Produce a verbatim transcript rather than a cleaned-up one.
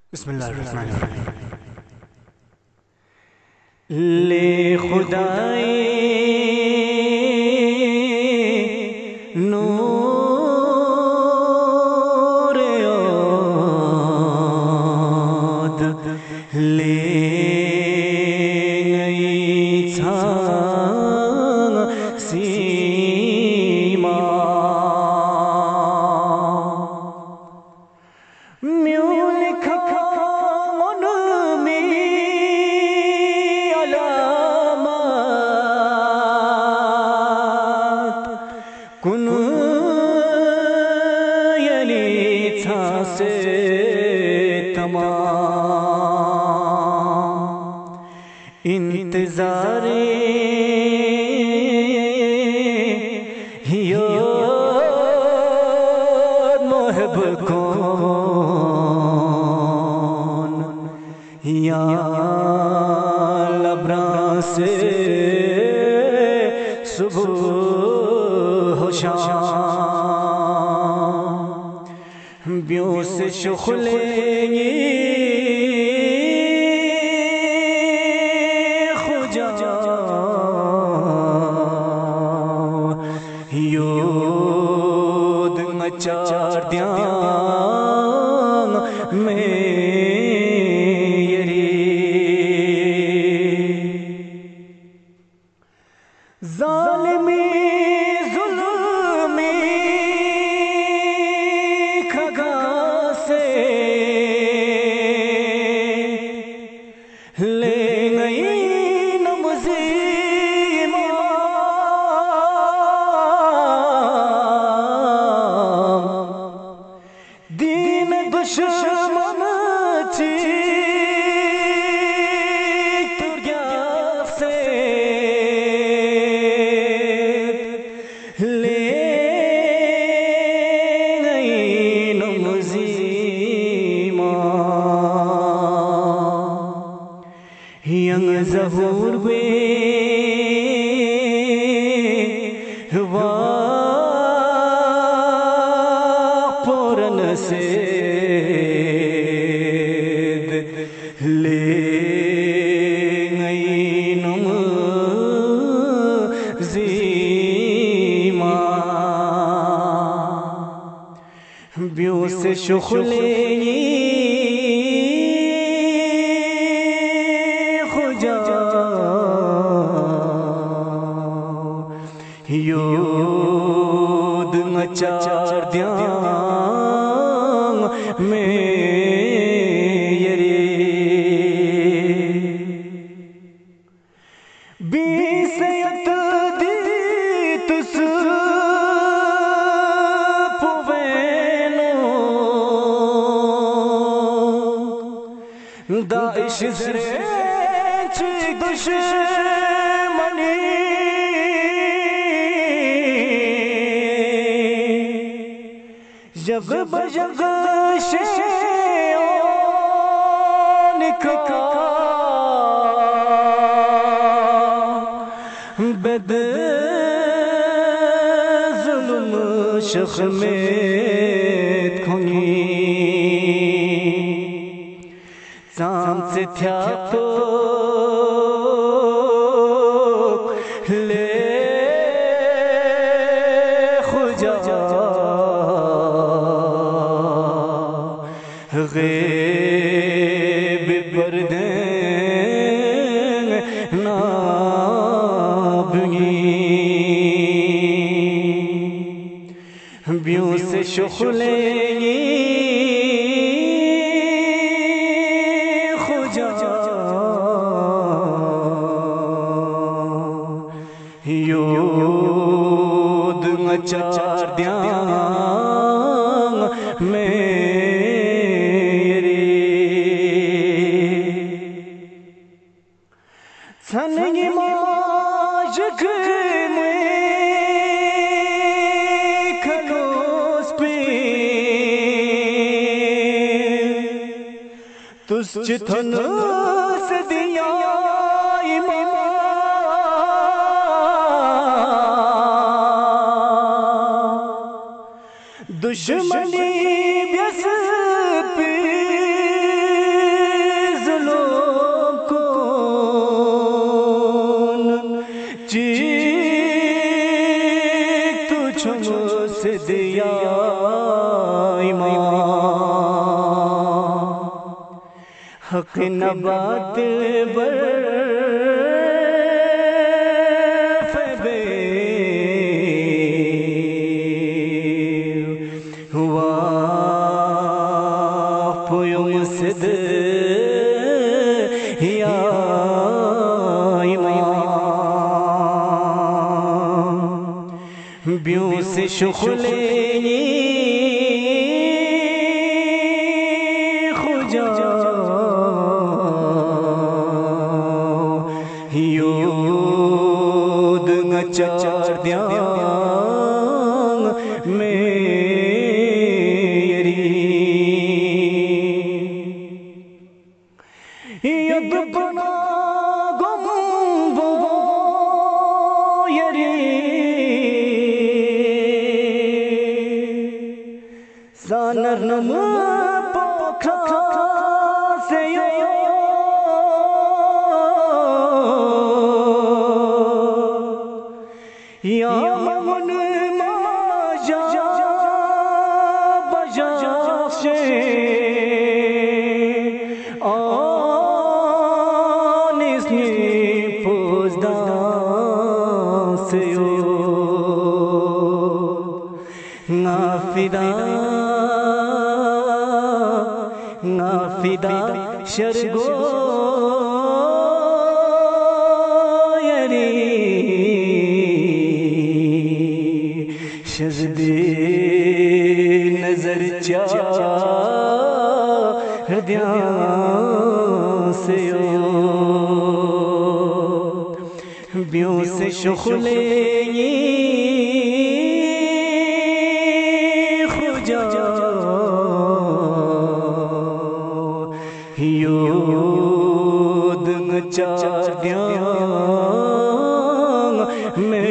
بسم اللہ الرحمن الرحیم۔ لے خدائے نور عود لے گئی چھا سیما میوں لکھا ان میں علامات کن یلی تھا سے تمام انتظار محب کون یا لبران سے صبح و شام بیوں سے شخلیں خجا یود مچار دیاں میری ظالمی ظلمی کھگا سے لے گئی دین دشمن چیک گیا سے لے گئی نمزیما ینگ ظہور بے سے لے گئی نمزیما بیوں سے شخلیں خجا یود مچار دیاں میری بیسیت دیتس پوینو داعش زریچ دشمنی جگ بجگ شیعون کا بد ظلم شخمیت کھنی سام سے تھیا تو لے خجا غیب پردین نابنی بیوں سے شخلیں خجا یود مچار دیاں میری سنگی ماجک میں کھلوس پی تس چتھن سے دیا ایمان دشمنی بیس پی چھم سے دیا ایمان حق نبات بر فبے ہوا پویم سد یا بیوں سے شخلے خجا یود نچار دیاں میری ید بنا گم بو یری سانر نم پوکھا سے یا من ماجا بجا سے آن اس نے پوزدان سے نافدہ نافدہ شرگو یری شزدی نظر چاہ دیاں سے بیوں سے شخلے خجا یود نچار دیاں میں